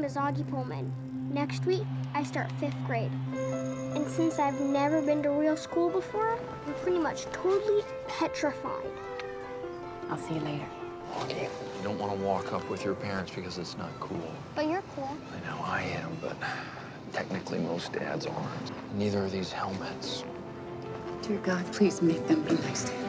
name is Augie Pullman. Next week, I start 5th grade. And since I've never been to real school before, I'm pretty much totally petrified. I'll see you later. Augie, you don't want to walk up with your parents because it's not cool. But you're cool. I know I am, but technically most dads aren't. Neither are these helmets. Dear God, please make them be my standard.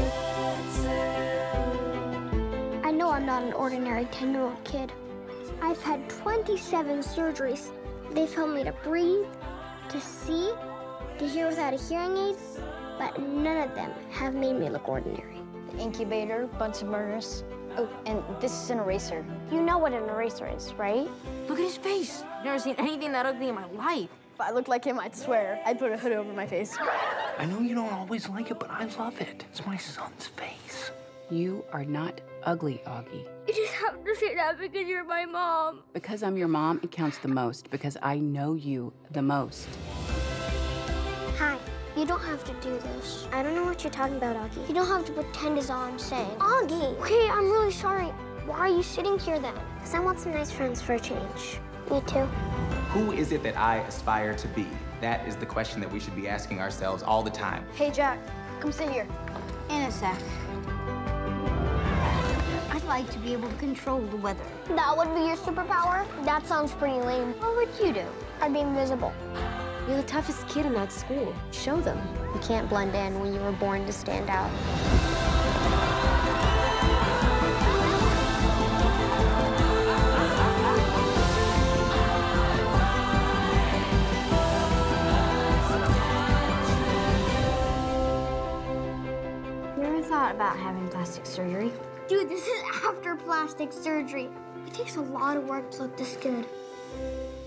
I know I'm not an ordinary 10-year-old kid. I've had 27 surgeries. They've helped me to breathe, to see, to hear without a hearing aid, but none of them have made me look ordinary. Incubator, Bunsen burners. Oh, and this is an eraser. You know what an eraser is, right? Look at his face. I've never seen anything that ugly in my life. If I looked like him, I'd swear I'd put a hood over my face. I know you don't always like it, but I love it. It's my son's face. You are not ugly, Augie. You just have to say that because you're my mom. Because I'm your mom, it counts the most, because I know you the most. Hi. You don't have to do this. I don't know what you're talking about, Augie. You don't have to pretend is all I'm saying. Augie! Okay, I'm really sorry. Why are you sitting here then? Because I want some nice friends for a change. Me too. Who is it that I aspire to be? That is the question that we should be asking ourselves all the time. Hey, Jack, come sit here. In a sec. I'd like to be able to control the weather. That would be your superpower? That sounds pretty lame. What would you do? I'd be invisible. You're the toughest kid in that school. Show them. You can't blend in when you were born to stand out. You ever thought about having plastic surgery? Dude, this is after plastic surgery. It takes a lot of work to look this good.